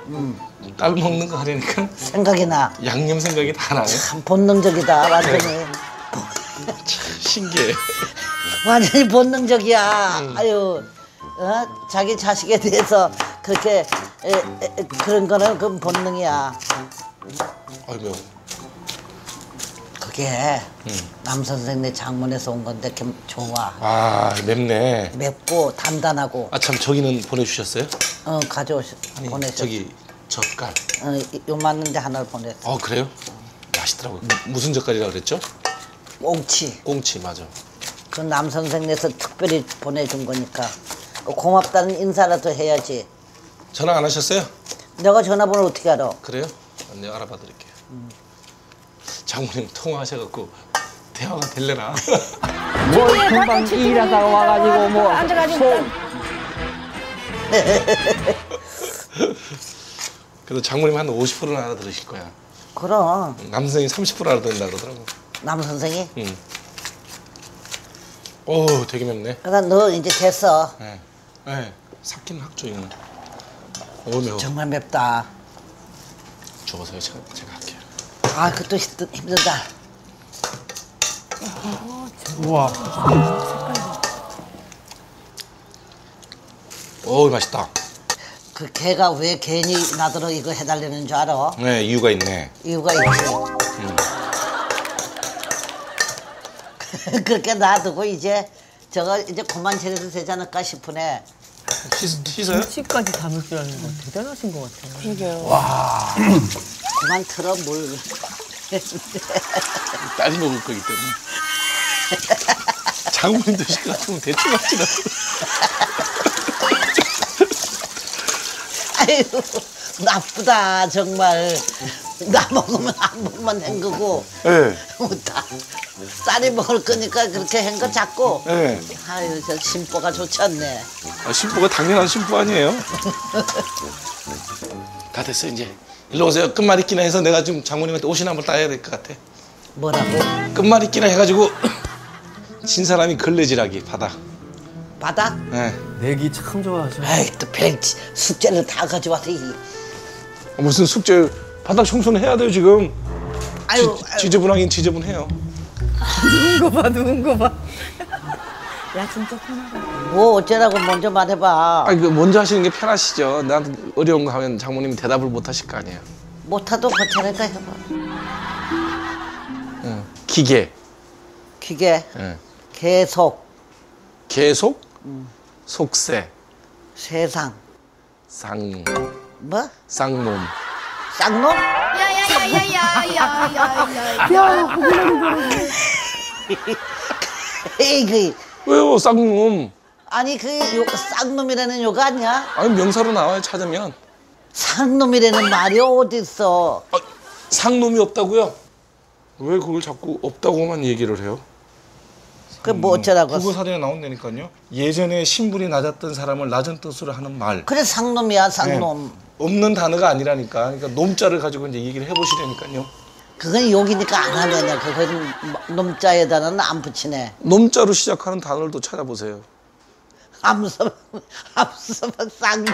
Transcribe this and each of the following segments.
딸 먹는 거 하려니까 생각이 나. 양념 생각이 다 나네. 참 본능적이다 완전히. 신기해. 완전히 본능적이야. 아유, 자기 자식에 대해서 그렇게 그런 거는 그건 본능이야. 아이고. 그게 남 선생네 장문에서 온 건데 좋아. 아 맵네. 맵고 단단하고. 아 참 저기는 보내주셨어요? 보내셨어. 저기 젓갈. 요만한데 하나를 보냈어. 그래요? 맛있더라고요. 무슨 젓갈이라고 그랬죠? 꽁치. 꽁치 맞아. 그 남 선생네에서 특별히 보내준 거니까 고맙다는 인사라도 해야지. 전화 안 하셨어요? 내가 전화번호 어떻게 알아? 그래요? 내가 알아봐 드릴게요. 장모님 통화하셔갖고 대화가 될래나? 뭐 금방 일하다가 와가지고 뭐 그래도 장모님 한 50%는 알아들으실 거야. 그럼 남선생이 30% 알아듣는다 그러더라고. 남 선생이? 응. 오 되게 맵네. 그러니까 너 이제 됐어. 네. 네. 삭힌 학조 이거는. 오 매워. 정말 맵다. 줘보세요. 제가 할게요. 아 그것도 힘들다. 우와. 오 맛있다. 그 개가 왜 괜히 나더러 이거 해달라는 줄 알아? 네 이유가 있네. 이유가 있지. 그렇게 놔두고 이제 저거 이제 그만 차려도 되지 않을까 싶으네. 씻어요? 김치까지 담을 줄 아는 거 대단하신 것 같아요. 그러게요. 와. 그만 틀어 물. 딸이 먹을 거기 때문에. 장모님 드실 것 같으면 대충 하지 나. 아유 나쁘다 정말. 나 먹으면 한 번만 헹구고. 네. 쌀이 먹을 거니까 그렇게 헹궈 잡고. 네. 아유 저 심보가 좋지 않네. 심보가 당연한 심보 아니에요? 다 됐어 이제. 일로 오세요. 끝말잇기나 해서 내가 지금 장모님한테 옷이나 한번 따야 될 것 같아. 뭐라고? 끝말잇기나 해가지고 진 사람이 걸레질하기 바다. 바다? 네. 내기 참 좋아하셔. 아이 또 숙제를 다 가져와서 무슨 숙제 바닥 청소는 해야 돼요 지금. 아유, 지저분하긴 지저분해요. 누군 거 봐. 야 진짜 편하다. 뭐 어쩌라고 먼저 말해봐. 그 먼저 하시는 게 편하시죠. 나한테 어려운 거 하면 장모님이 대답을 못 하실 거 아니에요. 못하도 괜찮으니까 해봐. 기계. 기계. 네. 계속. 계속. 속세. 세상. 쌍. 뭐? 쌍놈. 쌍놈? 에이 왜요 쌍놈? 아니 쌍놈이라는 요가 아니야? 아니 명사로 나와요 찾으면. 쌍놈이라는 말이 어딨어? 상놈이 없다고요? 왜 그걸 자꾸 없다고만 얘기를 해요? 그 뭐 어쩌라고? 국어사전에 나온다니까요. 예전에 신분이 낮았던 사람을 낮은 뜻으로 하는 말. 그래 쌍놈이야 쌍놈. 네. 없는 단어가 아니라니까. 그러니까 놈자를 가지고 이제 얘기를 해보시라니까요. 그건 욕이니까 안 하네. 그건 놈자에다는 안 붙이네. 놈자로 시작하는 단어를 또 찾아보세요. 암서 쌍놈.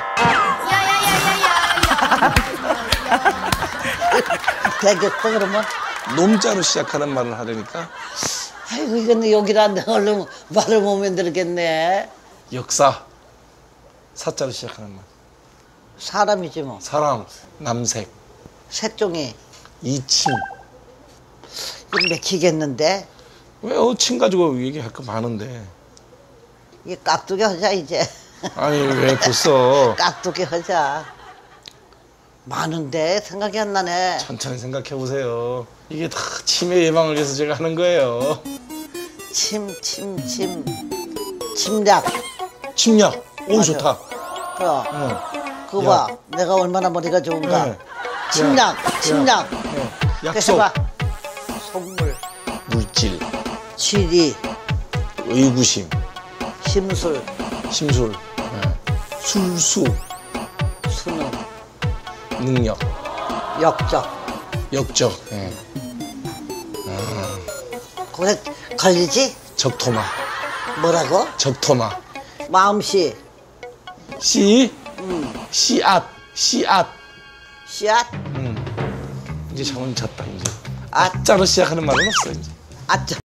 되겠어 그러면? 놈자로 시작하는 말을 하려니까. 아이고 이건 욕이란데 얼른 말을 못 만들겠네. 역사. 사자로 시작하는 말. 사람이지 뭐. 사람. 남색. 새종이. 이침. 이거 맥히겠는데? 왜 침 가지고 얘기할 거 많은데. 이 깍두기 하자 이제. 아니 왜 벌써. 깍두기 하자. 많은데 생각이 안 나네. 천천히 생각해 보세요. 이게 다 치매 예방을 위해서 제가 하는 거예요. 침략. 침략. 오 맞아. 좋다. 그거. 응. 그거 봐. 내가 얼마나 머리가 좋은가. 네. 침략. 약속. 해봐. 속물. 물질. 지리. 의구심. 심술. 심술. 술수. 수능. 능력. 역적. 역적. 그래 걸리지? 적토마. 뭐라고? 적토마. 마음씨. 씨. 씨앗. 씨앗. 씨앗. 이제 장원이 잤다 이제. 아. 아짜로 시작하는 말은 없어 이제. 아짜.